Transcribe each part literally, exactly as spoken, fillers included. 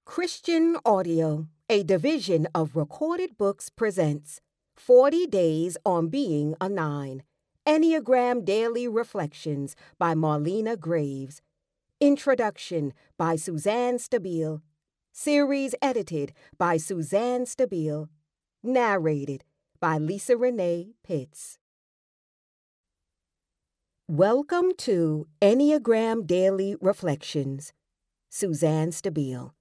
Christian Audio, a division of Recorded Books, presents forty Days on Being a Nine, Enneagram Daily Reflections by Marlena Graves. Introduction by Suzanne Stabile. Series edited by Suzanne Stabile. Narrated by Lisa Reneé Pitts. Welcome to Enneagram Daily Reflections. Suzanne Stabile.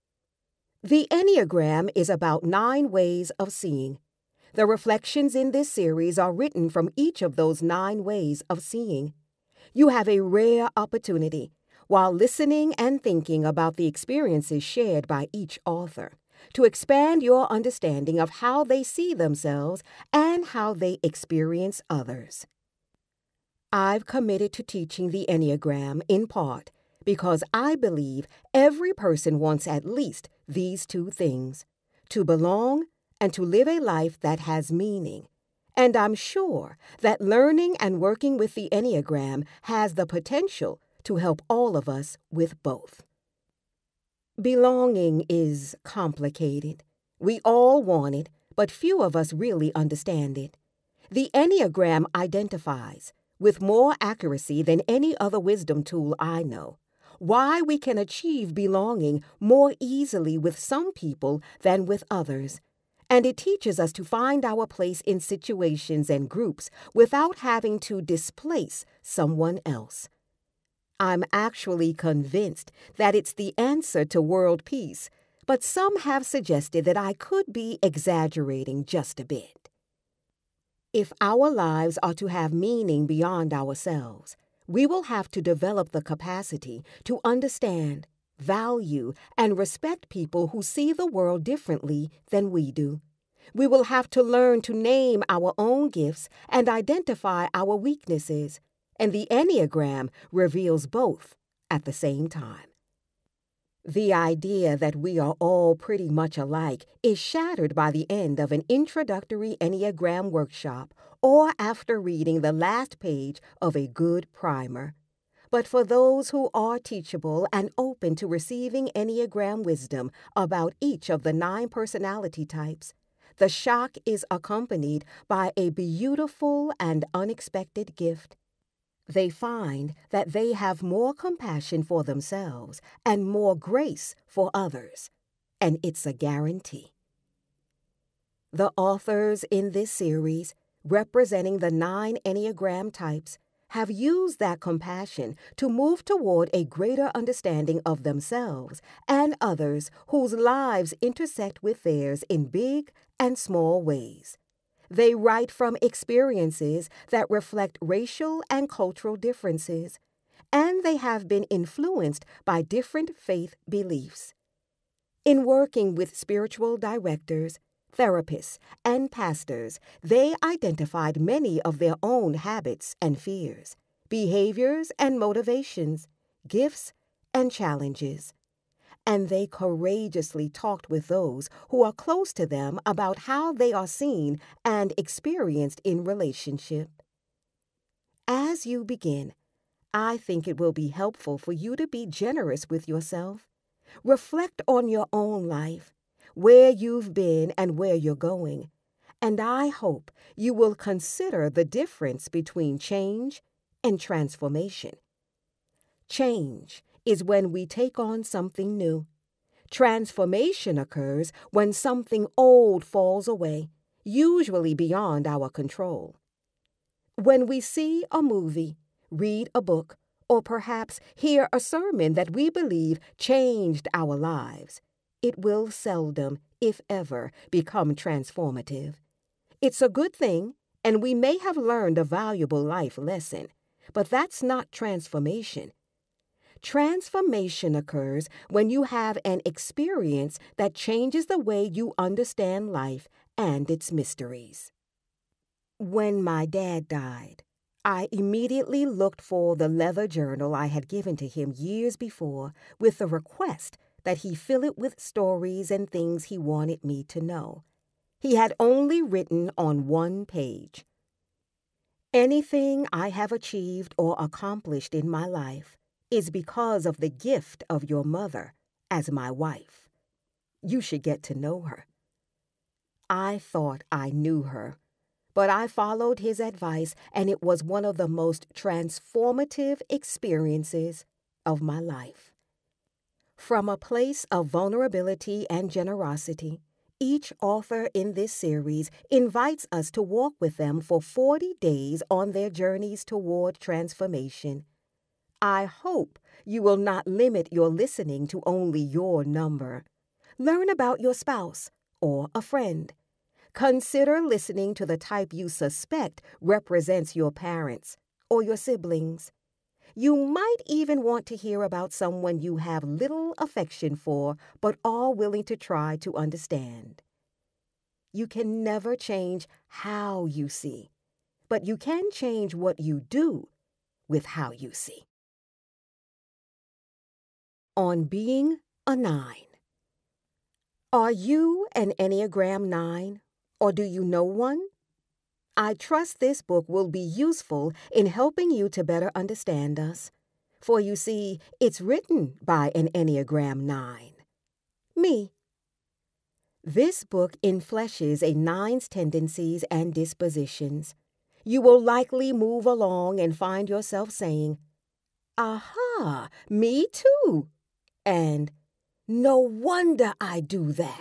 The Enneagram is about nine ways of seeing. The reflections in this series are written from each of those nine ways of seeing. You have a rare opportunity, while listening and thinking about the experiences shared by each author, to expand your understanding of how they see themselves and how they experience others. I've committed to teaching the Enneagram in part because I believe every person wants at least these two things: to belong and to live a life that has meaning. And I'm sure that learning and working with the Enneagram has the potential to help all of us with both. Belonging is complicated. We all want it, but few of us really understand it. The Enneagram identifies, with more accuracy than any other wisdom tool I know, why we can achieve belonging more easily with some people than with others. And it teaches us to find our place in situations and groups without having to displace someone else. I'm actually convinced that it's the answer to world peace, but some have suggested that I could be exaggerating just a bit. If our lives are to have meaning beyond ourselves, we will have to develop the capacity to understand, value, and respect people who see the world differently than we do. We will have to learn to name our own gifts and identify our weaknesses, and the Enneagram reveals both at the same time. The idea that we are all pretty much alike is shattered by the end of an introductory Enneagram workshop or after reading the last page of a good primer. But for those who are teachable and open to receiving Enneagram wisdom about each of the nine personality types, the shock is accompanied by a beautiful and unexpected gift. They find that they have more compassion for themselves and more grace for others, and it's a guarantee. The authors in this series, representing the nine Enneagram types, have used that compassion to move toward a greater understanding of themselves and others whose lives intersect with theirs in big and small ways. They write from experiences that reflect racial and cultural differences, and they have been influenced by different faith beliefs. In working with spiritual directors, therapists, and pastors, they identified many of their own habits and fears, behaviors and motivations, gifts and challenges. And they courageously talked with those who are close to them about how they are seen and experienced in relationship. As you begin, I think it will be helpful for you to be generous with yourself. Reflect on your own life, where you've been and where you're going, and I hope you will consider the difference between change and transformation. Change is when we take on something new. Transformation occurs when something old falls away, usually beyond our control. When we see a movie, read a book, or perhaps hear a sermon that we believe changed our lives, it will seldom, if ever, become transformative. It's a good thing, and we may have learned a valuable life lesson, but that's not transformation. Transformation occurs when you have an experience that changes the way you understand life and its mysteries. When my dad died, I immediately looked for the leather journal I had given to him years before with the request that he fill it with stories and things he wanted me to know. He had only written on one page. Anything I have achieved or accomplished in my life is because of the gift of your mother as my wife. You should get to know her." I thought I knew her, but I followed his advice, and it was one of the most transformative experiences of my life. From a place of vulnerability and generosity, each author in this series invites us to walk with them for forty days on their journeys toward transformation. I hope you will not limit your listening to only your number. Learn about your spouse or a friend. Consider listening to the type you suspect represents your parents or your siblings. You might even want to hear about someone you have little affection for but are willing to try to understand. You can never change how you see, but you can change what you do with how you see. On being a nine. Are you an Enneagram Nine, or do you know one? I trust this book will be useful in helping you to better understand us. For you see, it's written by an Enneagram Nine. Me. This book enfleshes a nine's tendencies and dispositions. You will likely move along and find yourself saying, "Aha, me too," and "No wonder I do that."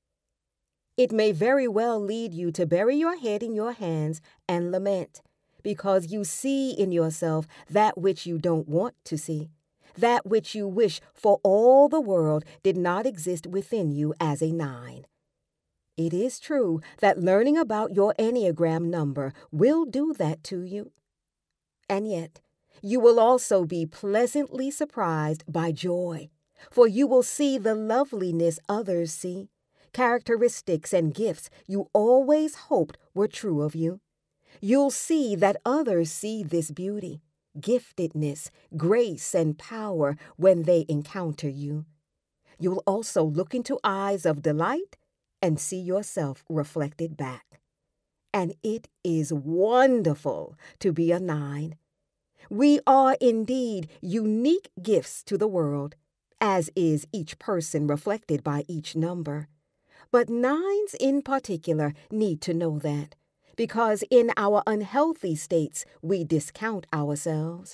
It may very well lead you to bury your head in your hands and lament, because you see in yourself that which you don't want to see, that which you wish for all the world did not exist within you as a nine. It is true that learning about your Enneagram number will do that to you. And yet, you will also be pleasantly surprised by joy, for you will see the loveliness others see, characteristics and gifts you always hoped were true of you. You'll see that others see this beauty, giftedness, grace, and power when they encounter you. You'll also look into eyes of delight and see yourself reflected back. And it is wonderful to be a nine. We are indeed unique gifts to the world, as is each person reflected by each number. But nines in particular need to know that, because in our unhealthy states we discount ourselves.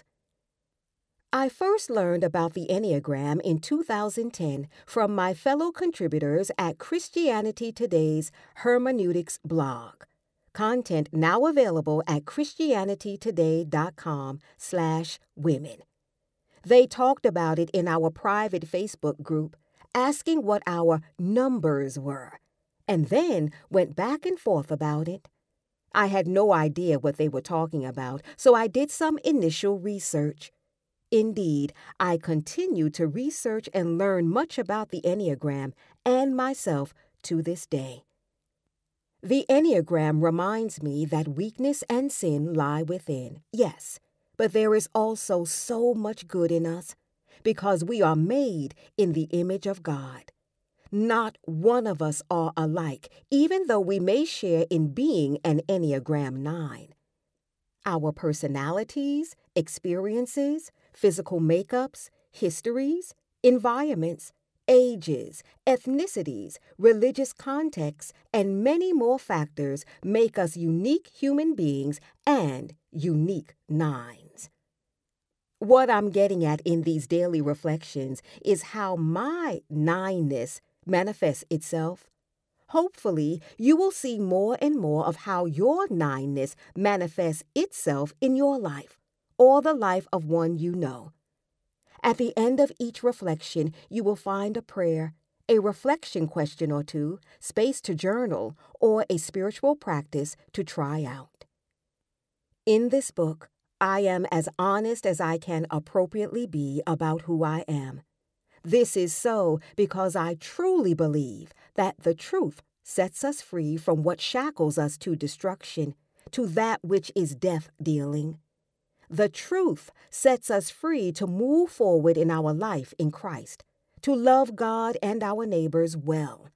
I first learned about the Enneagram in two thousand ten from my fellow contributors at Christianity Today's Hermeneutics blog. Content now available at christianitytoday.com slash women. They talked about it in our private Facebook group, asking what our numbers were, and then went back and forth about it. I had no idea what they were talking about, so I did some initial research. Indeed, I continue to research and learn much about the Enneagram and myself to this day. The Enneagram reminds me that weakness and sin lie within, yes, but there is also so much good in us, because we are made in the image of God. Not one of us are alike, even though we may share in being an Enneagram Nine. Our personalities, experiences, physical makeups, histories, environments, ages, ethnicities, religious contexts, and many more factors make us unique human beings and unique nines. What I'm getting at in these daily reflections is how my nineness manifests itself. Hopefully, you will see more and more of how your nineness manifests itself in your life, or the life of one you know. At the end of each reflection, you will find a prayer, a reflection question or two, space to journal, or a spiritual practice to try out. In this book, I am as honest as I can appropriately be about who I am. This is so because I truly believe that the truth sets us free from what shackles us to destruction, to that which is death-dealing. The truth sets us free to move forward in our life in Christ, to love God and our neighbors well.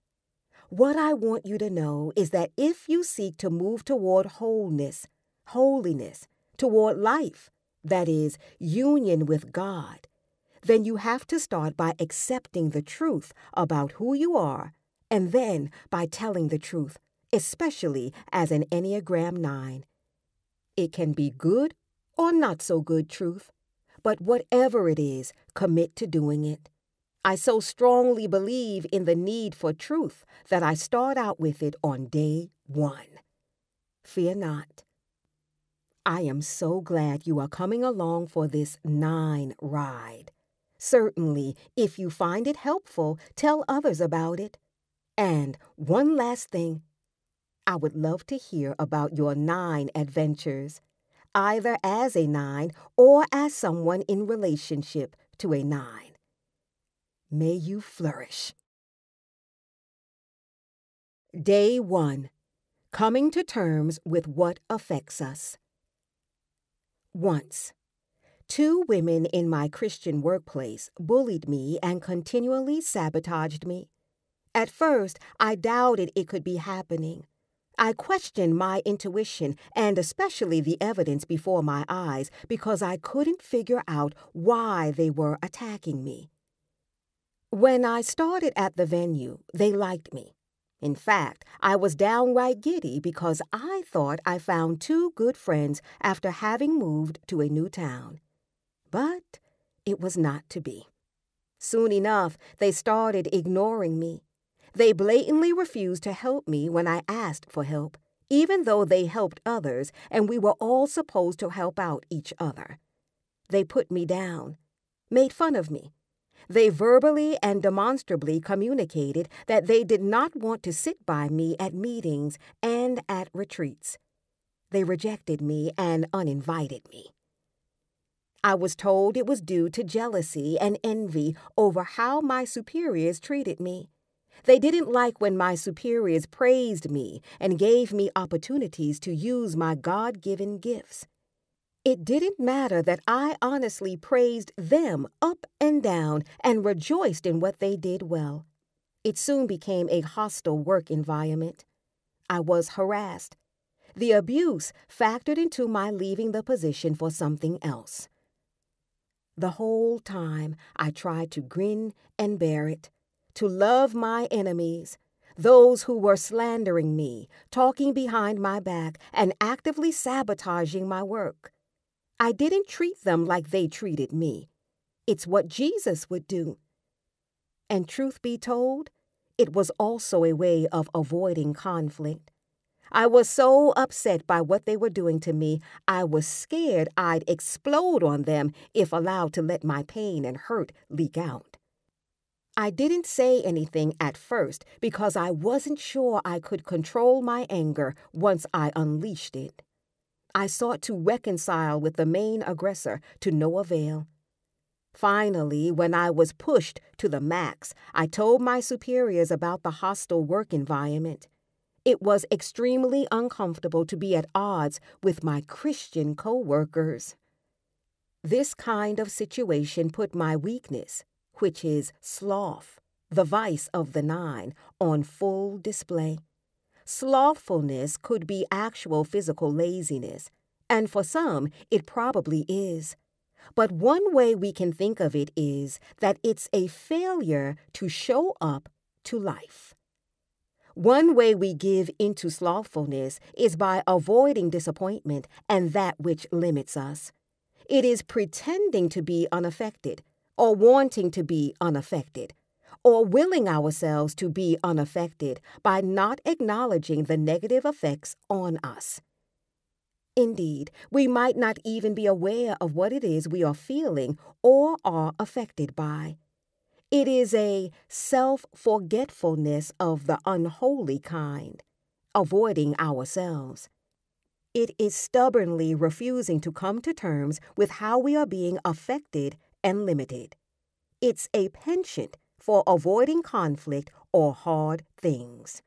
What I want you to know is that if you seek to move toward wholeness, holiness, toward life, that is, union with God, then you have to start by accepting the truth about who you are, and then by telling the truth, especially as an Enneagram Nine. It can be good or not so good truth, but whatever it is, commit to doing it. I so strongly believe in the need for truth that I start out with it on day one. Fear not. I am so glad you are coming along for this nine ride. Certainly, if you find it helpful, tell others about it. And one last thing, I would love to hear about your nine adventures, either as a nine or as someone in relationship to a nine. May you flourish. Day one. Coming to terms with what affects us. Once, two women in my Christian workplace bullied me and continually sabotaged me. At first, I doubted it could be happening. I questioned my intuition and especially the evidence before my eyes because I couldn't figure out why they were attacking me. When I started at the venue, they liked me. In fact, I was downright giddy because I thought I found two good friends after having moved to a new town. But it was not to be. Soon enough, they started ignoring me. They blatantly refused to help me when I asked for help, even though they helped others and we were all supposed to help out each other. They put me down, made fun of me. They verbally and demonstrably communicated that they did not want to sit by me at meetings and at retreats. They rejected me and uninvited me. I was told it was due to jealousy and envy over how my superiors treated me. They didn't like when my superiors praised me and gave me opportunities to use my God-given gifts. It didn't matter that I honestly praised them up and down and rejoiced in what they did well. It soon became a hostile work environment. I was harassed. The abuse factored into my leaving the position for something else. The whole time I tried to grin and bear it, to love my enemies, those who were slandering me, talking behind my back, and actively sabotaging my work. I didn't treat them like they treated me. It's what Jesus would do. And truth be told, it was also a way of avoiding conflict. I was so upset by what they were doing to me, I was scared I'd explode on them if allowed to let my pain and hurt leak out. I didn't say anything at first because I wasn't sure I could control my anger once I unleashed it. I sought to reconcile with the main aggressor to no avail. Finally, when I was pushed to the max, I told my superiors about the hostile work environment. It was extremely uncomfortable to be at odds with my Christian co-workers. This kind of situation put my weakness, which is sloth, the vice of the nine, on full display. Slothfulness could be actual physical laziness, and for some, it probably is. But one way we can think of it is that it's a failure to show up to life. One way we give into slothfulness is by avoiding disappointment and that which limits us. It is pretending to be unaffected, or wanting to be unaffected, or willing ourselves to be unaffected by not acknowledging the negative effects on us. Indeed, we might not even be aware of what it is we are feeling or are affected by. It is a self-forgetfulness of the unholy kind, avoiding ourselves. It is stubbornly refusing to come to terms with how we are being affected and limited. It's a penchant for avoiding conflict or hard things.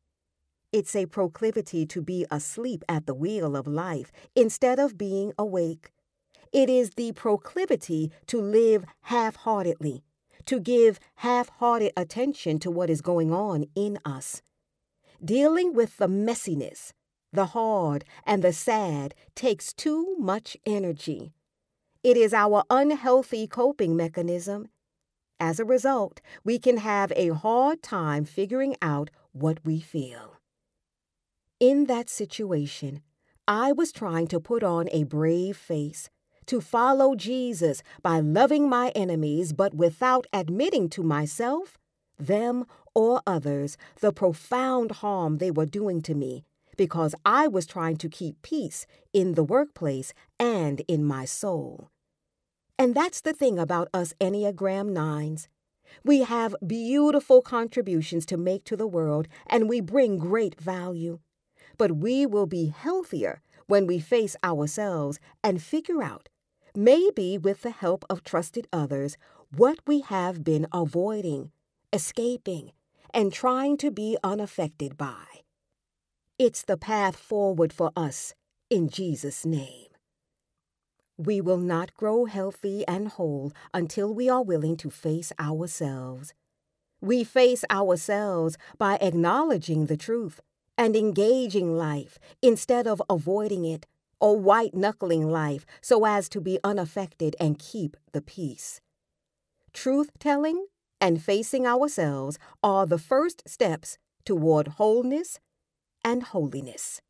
It's a proclivity to be asleep at the wheel of life instead of being awake. It is the proclivity to live half-heartedly, to give half-hearted attention to what is going on in us. Dealing with the messiness, the hard, and the sad takes too much energy. It is our unhealthy coping mechanism. As a result, we can have a hard time figuring out what we feel. In that situation, I was trying to put on a brave face, to follow Jesus by loving my enemies, but without admitting to myself, them, or others the profound harm they were doing to me, because I was trying to keep peace in the workplace and in my soul. And that's the thing about us Enneagram Nines. We have beautiful contributions to make to the world, and we bring great value. But we will be healthier when we face ourselves and figure out, maybe with the help of trusted others, what we have been avoiding, escaping, and trying to be unaffected by. It's the path forward for us in Jesus' name. We will not grow healthy and whole until we are willing to face ourselves. We face ourselves by acknowledging the truth and engaging life instead of avoiding it or white-knuckling life so as to be unaffected and keep the peace. Truth-telling and facing ourselves are the first steps toward wholeness and holiness.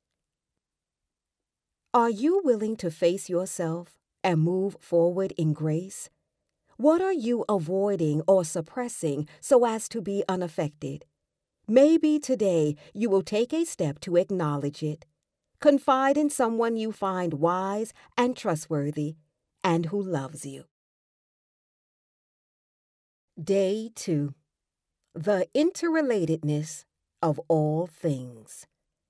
Are you willing to face yourself and move forward in grace? What are you avoiding or suppressing so as to be unaffected? Maybe today you will take a step to acknowledge it. Confide in someone you find wise and trustworthy and who loves you. Day two. The Interrelatedness of All Things.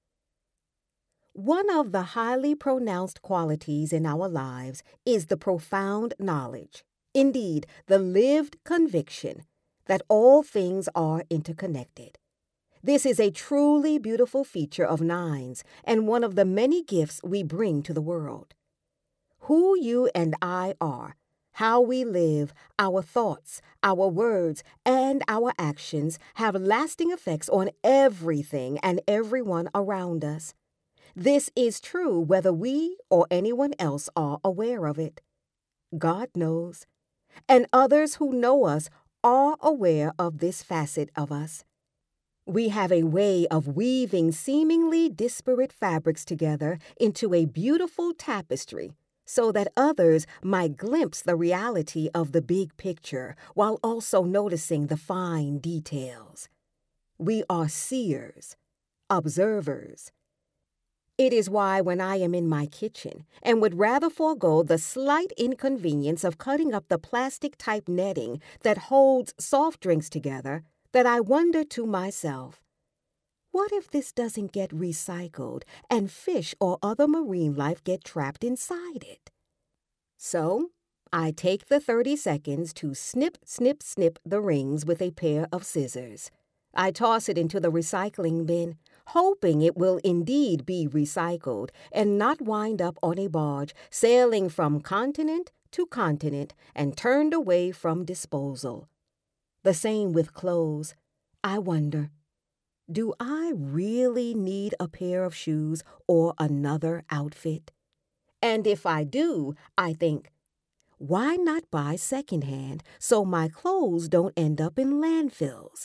One of the highly pronounced qualities in our lives is the profound knowledge, indeed, the lived conviction, that all things are interconnected. This is a truly beautiful feature of nines and one of the many gifts we bring to the world. Who you and I are, how we live, our thoughts, our words, and our actions have lasting effects on everything and everyone around us. This is true whether we or anyone else are aware of it. God knows, and others who know us are aware of this facet of us. We have a way of weaving seemingly disparate fabrics together into a beautiful tapestry so that others might glimpse the reality of the big picture while also noticing the fine details. We are seers, observers. It is why when I am in my kitchen and would rather forego the slight inconvenience of cutting up the plastic-type netting that holds soft drinks together, that I wonder to myself, what if this doesn't get recycled and fish or other marine life get trapped inside it? So, I take the thirty seconds to snip, snip, snip the rings with a pair of scissors. I toss it into the recycling bin, hoping it will indeed be recycled and not wind up on a barge sailing from continent to continent and turned away from disposal. The same with clothes. I wonder, do I really need a pair of shoes or another outfit? And if I do, I think, why not buy secondhand so my clothes don't end up in landfills?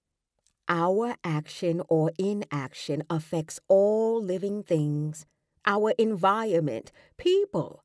Our action or inaction affects all living things, our environment, people.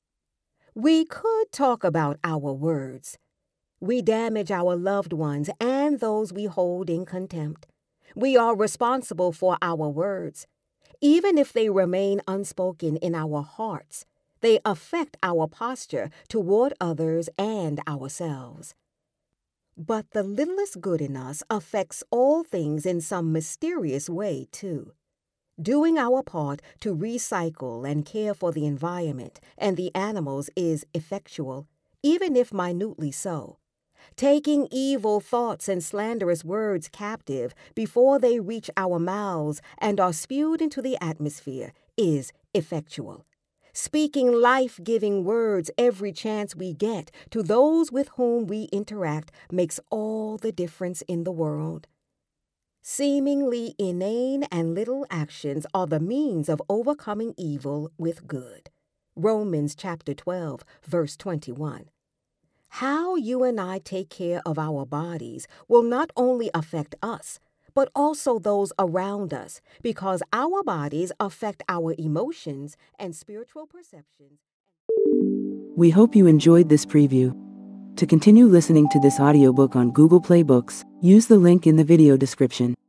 We could talk about our words. We damage our loved ones and those we hold in contempt. We are responsible for our words. Even if they remain unspoken in our hearts, they affect our posture toward others and ourselves. But the littlest good in us affects all things in some mysterious way, too. Doing our part to recycle and care for the environment and the animals is effectual, even if minutely so. Taking evil thoughts and slanderous words captive before they reach our mouths and are spewed into the atmosphere is effectual. Speaking life-giving words every chance we get to those with whom we interact makes all the difference in the world. Seemingly inane and little actions are the means of overcoming evil with good. Romans chapter twelve, verse twenty-one. How you and I take care of our bodies will not only affect us, but also those around us, because our bodies affect our emotions and spiritual perceptions. We hope you enjoyed this preview. To continue listening to this audiobook on Google Play Books, use the link in the video description.